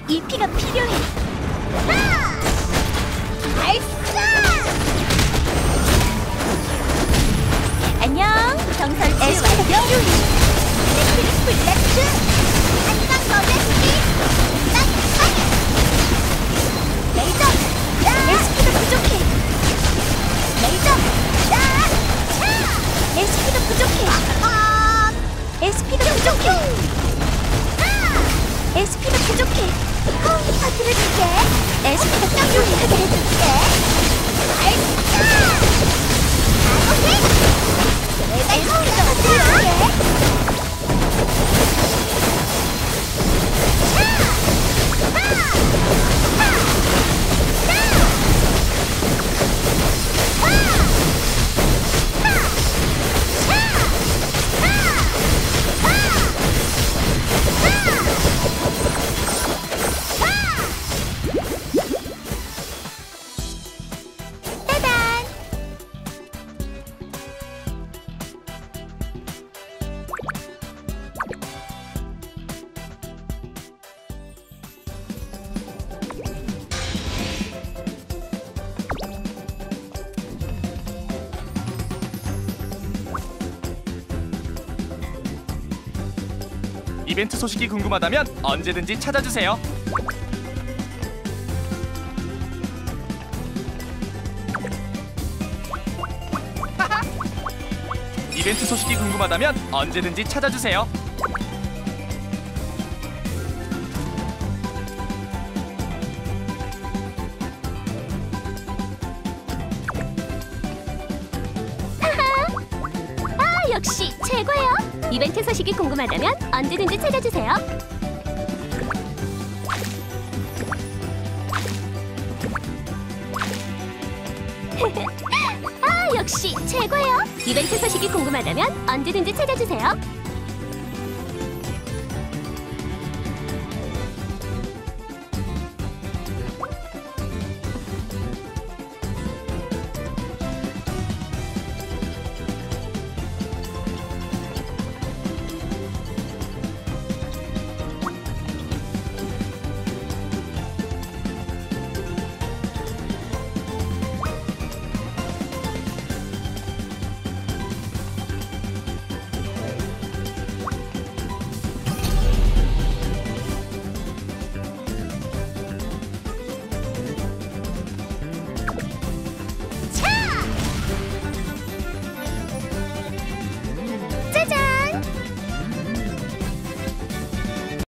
이 피가 필요해. 알싸! 안녕, 정설치 완료. 트리플렉스 한강 거대수기 딱 레이저 SP가 부족해. 레이저 SP가 부족해. SP가 부족해. SP가 부족해. 터뜨려줄게. SP가 부족하게 해줄게. 알싸! 내가 터뜨려줄게. 이벤트 소식이 궁금하다면 언제든지 찾아주세요. 이벤트 소식이 궁금하다면 언제든지 찾아주세요. 역시 최고예요. 이벤트 소식이 궁금하다면 언제든지 찾아주세요. 역시 최고예요. 이벤트 소식이 궁금하다면 언제든지 찾아주세요.